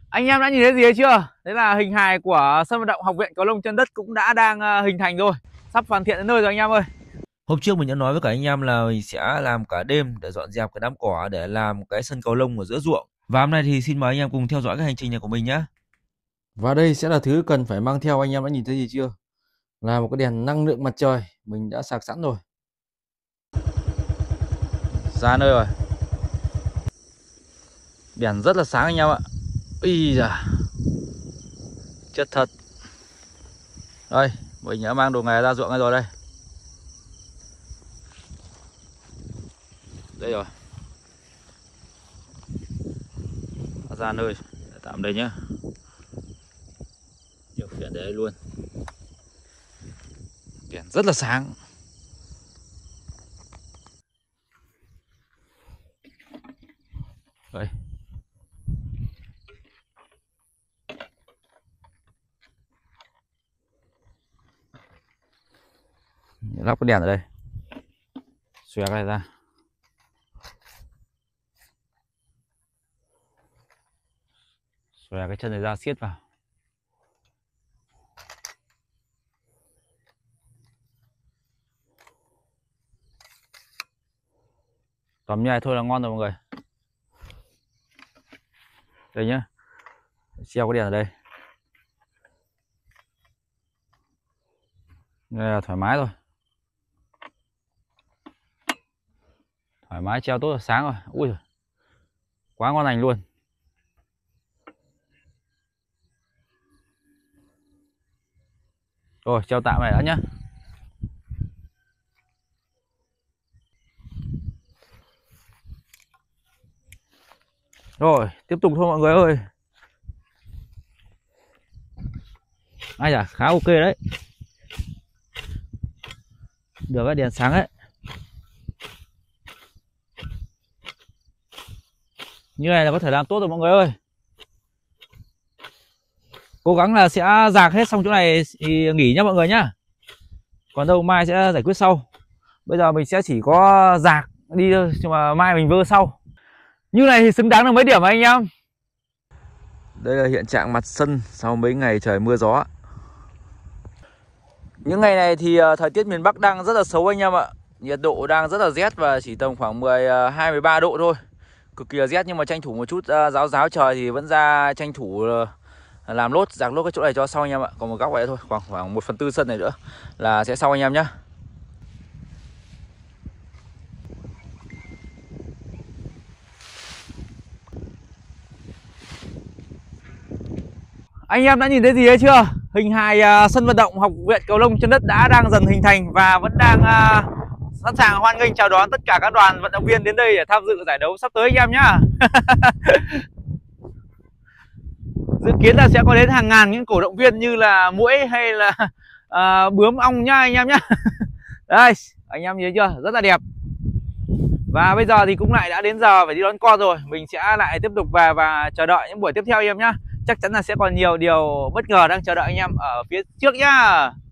Anh em đã nhìn thấy gì đấy chưa? Đấy là hình hài của sân vận động Học viện Cầu lông Chân Đất cũng đã đang hình thành rồi. Sắp hoàn thiện đến nơi rồi anh em ơi. Hôm trước mình đã nói với cả anh em là mình sẽ làm cả đêm để dọn dẹp cái đám cỏ để làm cái sân cầu lông ở giữa ruộng. Và hôm nay thì xin mời anh em cùng theo dõi cái hành trình này của mình nhé. Và đây sẽ là thứ cần phải mang theo, anh em đã nhìn thấy gì chưa? Là một cái đèn năng lượng mặt trời, mình đã sạc sẵn rồi. Ra nơi rồi. Đèn rất là sáng anh em ạ. Ý da, chất thật. Đây, mình đã mang đồ nghề ra ruộng rồi đây. Đây rồi. Ra nơi, tạm đây nhá. Điều khiển để đây luôn. Đèn rất là sáng. Đây. Lắp cái đèn ở đây. Xòe cái này ra. Xòe cái chân này ra, siết vào. Tóm như này thôi là ngon rồi mọi người. Đây nhá. Treo cái đèn ở đây. Đây là thoải mái rồi. Thoải mái treo tốt là sáng rồi. Ui giời, quá ngon lành luôn. Rồi treo tạm này đã nhá. Rồi tiếp tục thôi mọi người ơi. Ai da, khá ok đấy. Được cái đèn sáng ấy. Như này là có thể làm tốt rồi mọi người ơi. Cố gắng là sẽ rạc hết xong chỗ này thì nghỉ nhá mọi người nhá. Còn đâu mai sẽ giải quyết sau. Bây giờ mình sẽ chỉ có rạc đi thôi, nhưng mà mai mình vơ sau. Như này thì xứng đáng được mấy điểm anh em. Đây là hiện trạng mặt sân sau mấy ngày trời mưa gió. Những ngày này thì thời tiết miền Bắc đang rất là xấu anh em ạ. Nhiệt độ đang rất là rét và chỉ tầm khoảng 12-13 độ thôi. Cực kỳ là rét, nhưng mà tranh thủ một chút ráo ráo trời thì vẫn ra tranh thủ làm lốt, rạc lốt cái chỗ này cho xong anh em ạ. Còn một góc này thôi, khoảng 1/4 sân này nữa là sẽ xong anh em nhé. Anh em đã nhìn thấy gì đấy chưa? Hình hài sân vận động Học viện Cầu lông Chân Đất đang dần hình thành và vẫn đang sẵn sàng hoan nghênh chào đón tất cả các đoàn vận động viên đến đây để tham dự giải đấu sắp tới anh em nhá. Dự kiến là sẽ có đến hàng ngàn những cổ động viên như là muỗi hay là bướm ong nhá anh em nhá. Đây, anh em nhìn thấy chưa? Rất là đẹp. Và bây giờ thì cũng lại đã đến giờ phải đi đón con rồi. Mình sẽ lại tiếp tục về và chờ đợi những buổi tiếp theo anh em nhá. Chắc chắn là sẽ còn nhiều điều bất ngờ đang chờ đợi anh em ở phía trước nhá.